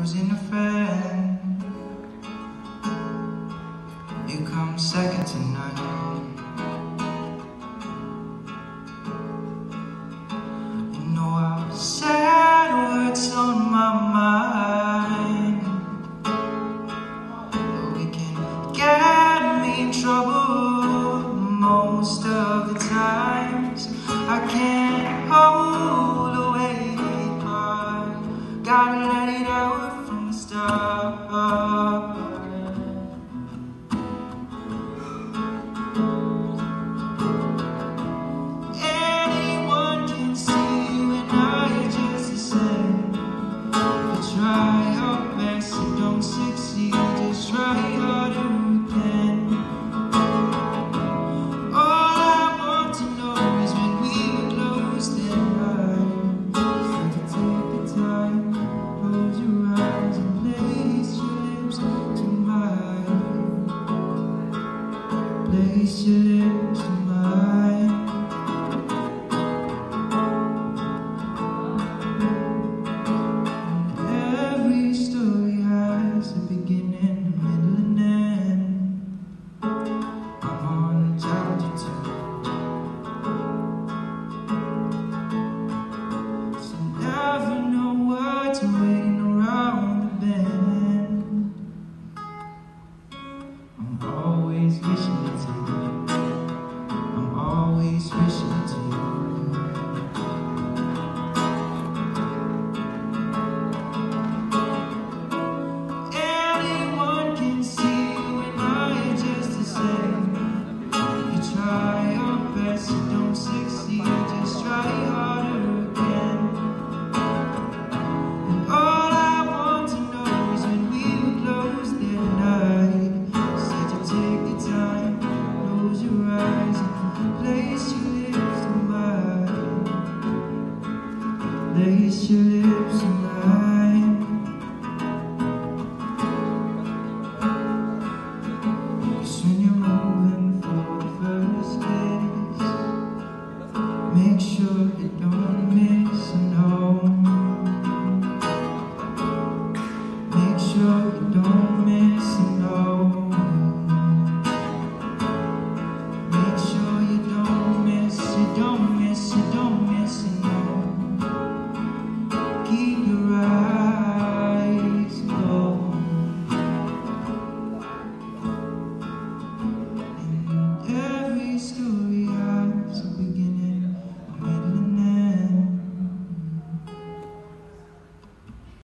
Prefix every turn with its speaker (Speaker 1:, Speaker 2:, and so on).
Speaker 1: losing a friend. You come second to none. You know I've said what's on my mind, but we can get me in trouble most of the times. I can't hold away, gotta let it out from the start. Anyone can see when I just the same. If you try your best, you don't succeed, just try harder again. All I want to know is when we were close, then I to take the time. Close your eyes and place your lips to mine. Place your lips to mine. Every story has a beginning, a middle, and end. I'm on a chapter 2, so never know what's waiting around the bend. I'm always wishing it to you. I'm always wishing it to you. Anyone can see when I just the same. If you try your best, you don't succeed, just try harder again. And all I want to know is when we were close that night, said you take the time, close your eyes and place your lips to mine. Place your lips to mine. Cause when you're moving for the first days, make sure you don't miss a note. Make sure you